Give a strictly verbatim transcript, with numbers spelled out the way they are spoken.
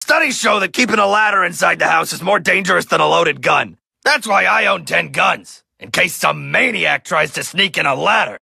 Studies show that keeping a ladder inside the house is more dangerous than a loaded gun. That's why I own ten guns, in case some maniac tries to sneak in a ladder.